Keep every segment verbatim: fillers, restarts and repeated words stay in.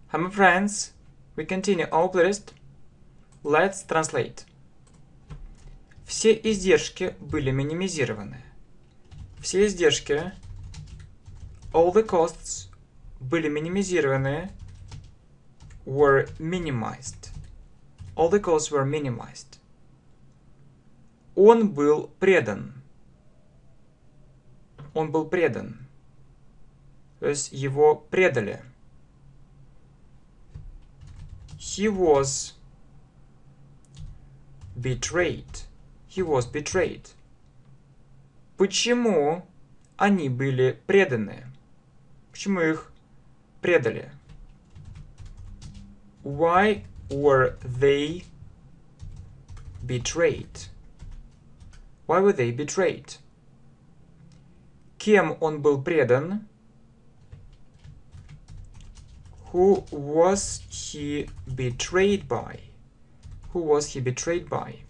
Hi, my friends. We continue our playlist. Let's translate. Все издержки были минимизированы. Все издержки, all the costs, были минимизированы, were minimized. All the costs were minimized. Он был предан. Он был предан. То есть его предали. He was betrayed. He was betrayed. Почему они были преданы? Почему их предали? Why were they betrayed? Why were they betrayed? Кем он был предан? Who was he betrayed by? Who was he betrayed by?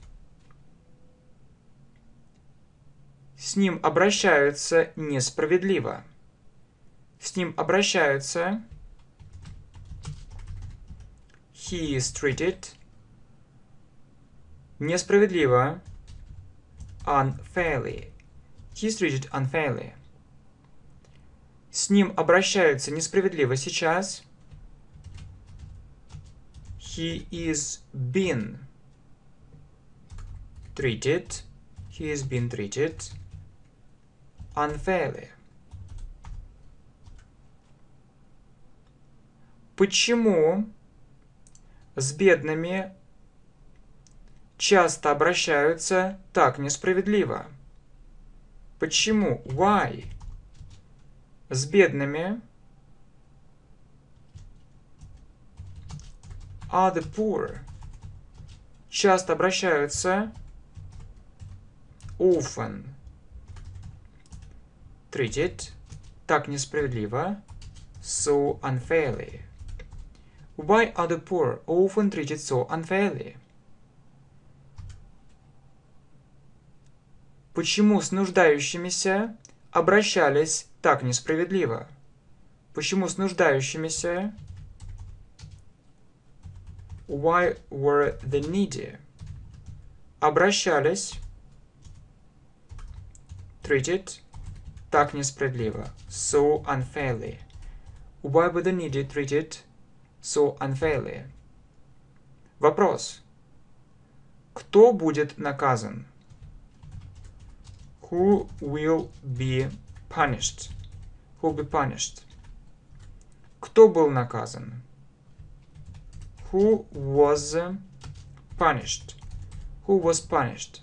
С ним обращаются несправедливо. С ним обращаются. He is treated. Несправедливо. Unfairly. He is treated unfairly. С ним обращаются несправедливо сейчас. He is been treated. He is been treated unfairly. Почему с бедными часто обращаются так несправедливо? Почему? Why? С бедными are the poor часто обращаются often treated так несправедливо so unfairly. Why are the poor often treated so unfairly? Почему с нуждающимися обращались так несправедливо? Почему с нуждающимися? Why were the needy? Обращались treated так несправедливо so unfairly. Why were the needy treated so unfairly? Вопрос. Кто будет наказан? Who will be punished? Who will be punished? Кто был наказан? Who was punished? Who was punished?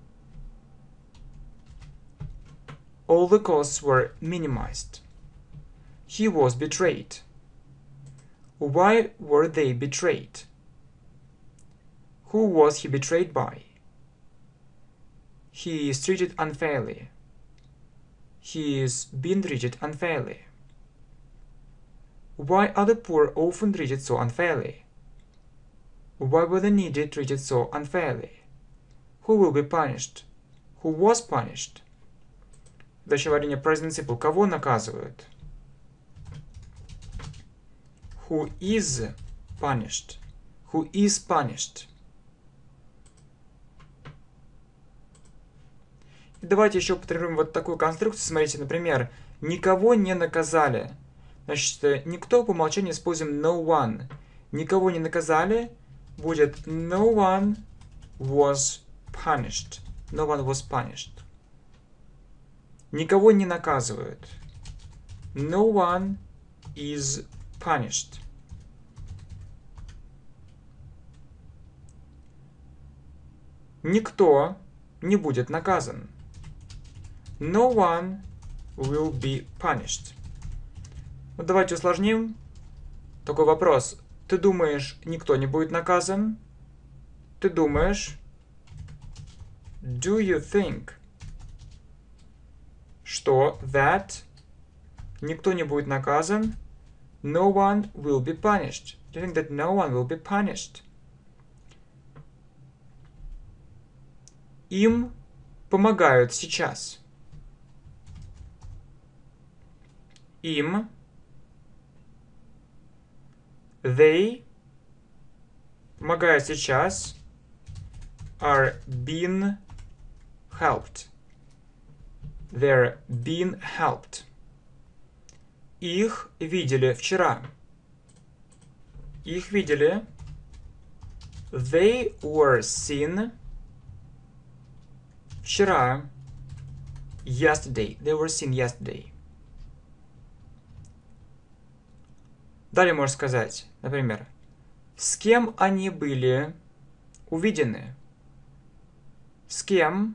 All the costs were minimized. He was betrayed. Why were they betrayed? Who was he betrayed by? He is treated unfairly. He is being treated unfairly. Why are the poor often treated so unfairly? Why were the needy treated so unfairly? Who will be punished? Who was punished? Дальше варенье present simple. Кого наказывают? Who is punished? Who is punished? И давайте еще потренируем вот такую конструкцию. Смотрите, например, никого не наказали. Значит, никто по умолчанию используем no one. Никого не наказали. Будет no one was punished. No one was punished. Никого не наказывают. No one is punished. Никто не будет наказан. No one will be punished. Ну, давайте усложним. Такой вопрос. Ты думаешь, никто не будет наказан? Ты думаешь? Do you think? Что that никто не будет наказан? No one will be punished. Do you think that no one will be punished? Им помогают сейчас. Им They, помогают сейчас, are being helped. They're being helped. Их видели вчера. Их видели. They were seen вчера. Yesterday. They were seen yesterday. Далее можно сказать, например, с кем они были увидены. С кем?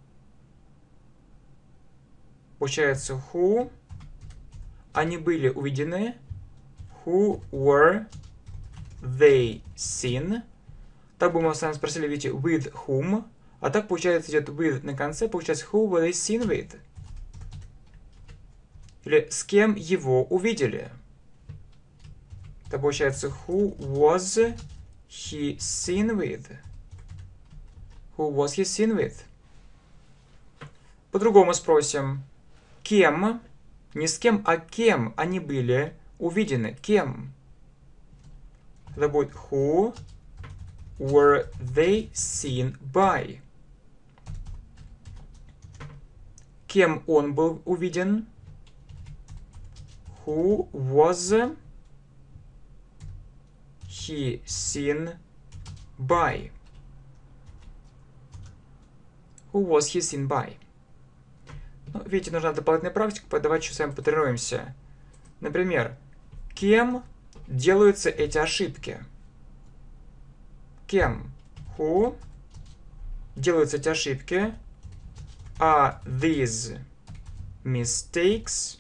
Получается, who они были увидены. Who were they seen? Так бы мы с вами спросили, видите, with whom. А так, получается, идет with на конце. Получается, who were they seen with? Или с кем его увидели? Это получается, who was he seen with? Who was he seen with? По-другому спросим. Кем? Не с кем, а кем они были увидены. Кем? Это будет who were they seen by? Кем он был увиден? Who was he seen by? Who was he seen by? Ну, видите, нужна дополнительная практика, давайте с вами потренируемся. Например, кем делаются эти ошибки? Кем? Who делаются эти ошибки? Are these mistakes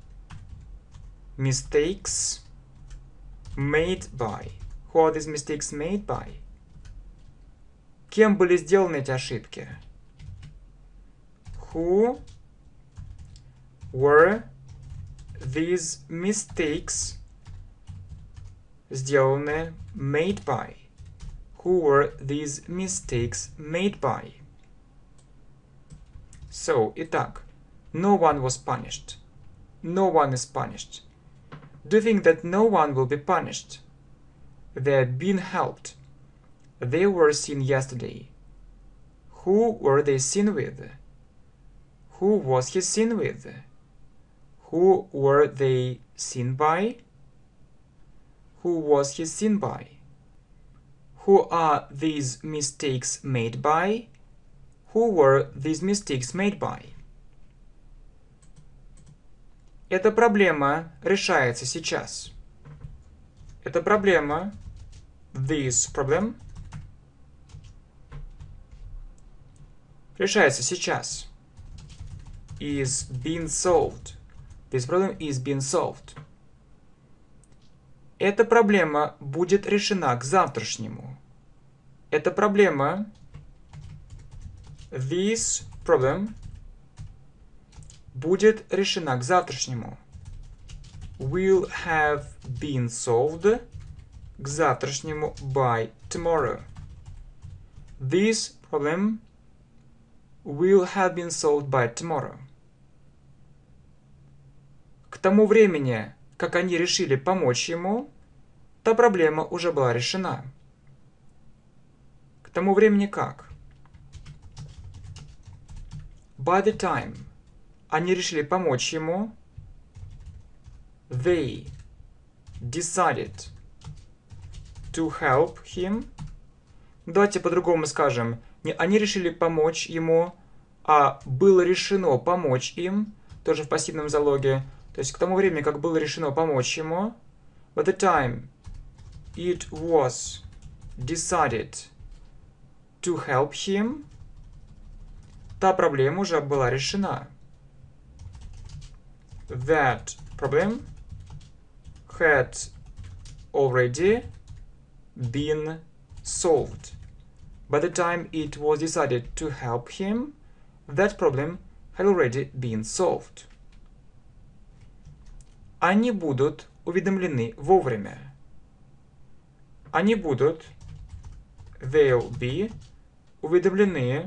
mistakes made by? Who are these mistakes made by? Кем были сделаны эти ошибки? Who were these mistakes сделаны made by? Who were these mistakes made by? So, итак, no one was punished. No one is punished. Do you think that no one will be punished? They're being helped. They were seen yesterday. Who were they seen with? Who was he seen with? Who were they seen by? Who was he seen by? Who are these mistakes made by? Who were these mistakes made by? Эта проблема решается сейчас. Эта проблема, this problem, решается сейчас. Is being solved. This problem is being solved. Эта проблема будет решена к завтрашнему. Эта проблема, this problem, будет решена к завтрашнему. Will have been solved к завтрашнему by tomorrow. This problem will have been solved by tomorrow. К тому времени, как они решили помочь ему, та проблема уже была решена. К тому времени как? By the time они решили помочь ему, they decided to help him. Давайте по-другому скажем. Не они решили помочь ему, а было решено помочь им, тоже в пассивном залоге. То есть к тому времени, как было решено помочь ему, by the time it was decided to help him, та проблема уже была решена. That problem had already been solved. By the time it was decided to help him, that problem had already been solved. Они будут уведомлены вовремя. Они будут, they'll be, уведомлены,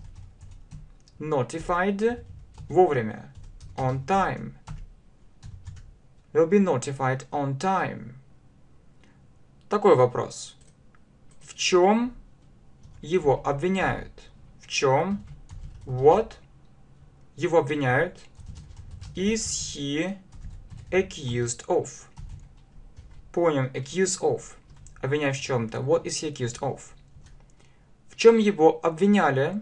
notified, вовремя, on time. They'll be notified on time. Такой вопрос. В чем его обвиняют? В чем? What? Его обвиняют. Is he accused of? Понял. Accused of. Обвиняют в чем-то. What is he accused of? В чем его обвиняли?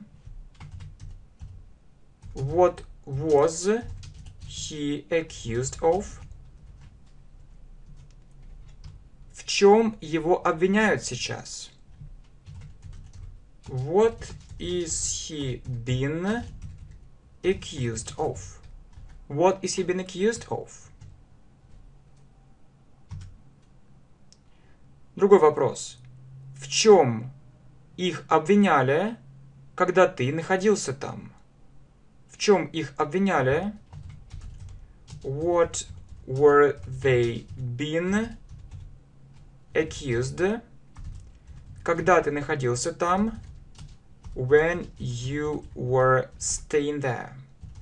What was he accused of? В чем его обвиняют сейчас? What is he been accused of? What is he been accused of? Другой вопрос. В чем их обвиняли, когда ты находился там? В чем их обвиняли? What were they been accused? Когда ты находился там? When you were staying there.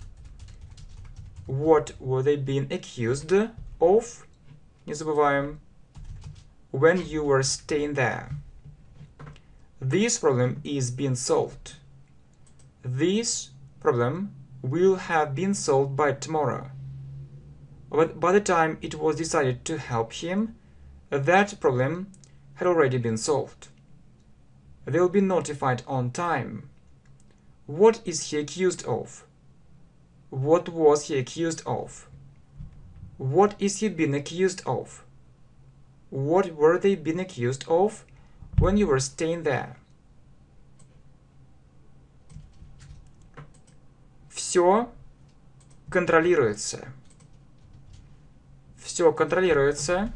What were they being accused of? Не забываем. When you were staying there. This problem is being solved. This problem will have been solved by tomorrow. But by the time it was decided to help him, that problem had already been solved. They'll be notified on time. What is he accused of? What was he accused of? What is he being accused of? What were they being accused of when you were staying there? Все контролируется. Все контролируется.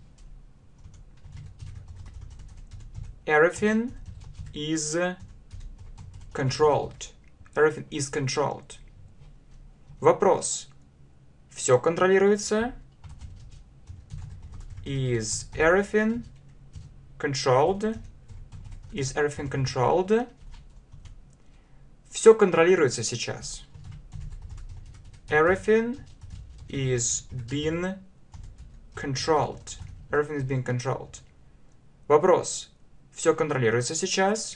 Everything is controlled. Everything is controlled. Вопрос. Все контролируется? Is everything controlled? Is everything controlled? Все контролируется сейчас. Everything is being controlled. Everything is being controlled. Вопрос. Все контролируется сейчас?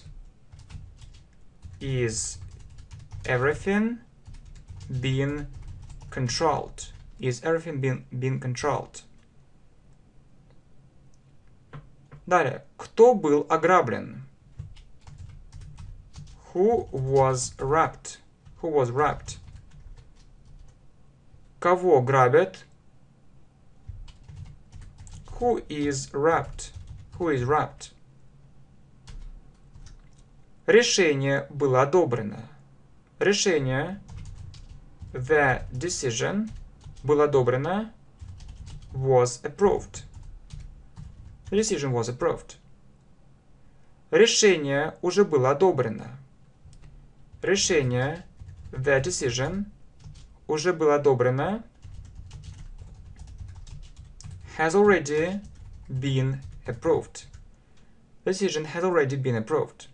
Is everything being controlled? Is everything being, being controlled? Далее. Кто был ограблен? Who was robbed? Who was robbed? Кого грабят? Who is robbed? Who is robbed? Решение было одобрено. Решение, the decision, было одобрено, was approved. The decision was approved. Решение уже было одобрено. Решение, the decision, уже было одобрено, has already been approved. The decision has already been approved.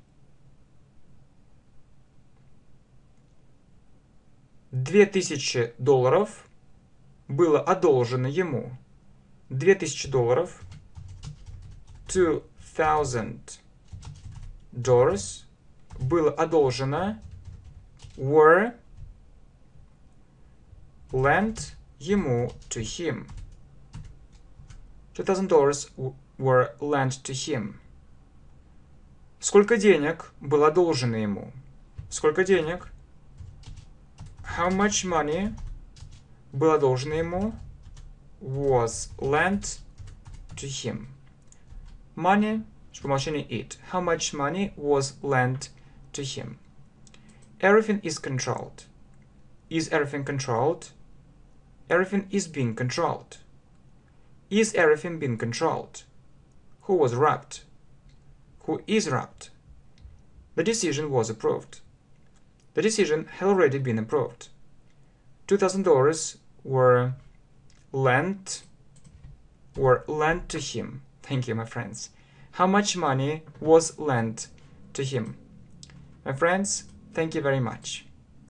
Две тысячи долларов было одолжено ему. Две тысячи долларов. Two thousand dollars было одолжено. Were lent ему to him. Two thousand dollars were lent to him. Сколько денег было одолжено ему? Сколько денег? How much money было одолжено ему? Was lent to him. Money, по умолчанию it. How much money was lent to him? Everything is controlled. Is everything controlled? Everything is being controlled. Is everything being controlled? Who was robbed? Who is robbed? The decision was approved. The decision had already been approved. Two thousand dollars were lent were lent to him. Thank you, my friends. How much money was lent to him? My friends, thank you very much.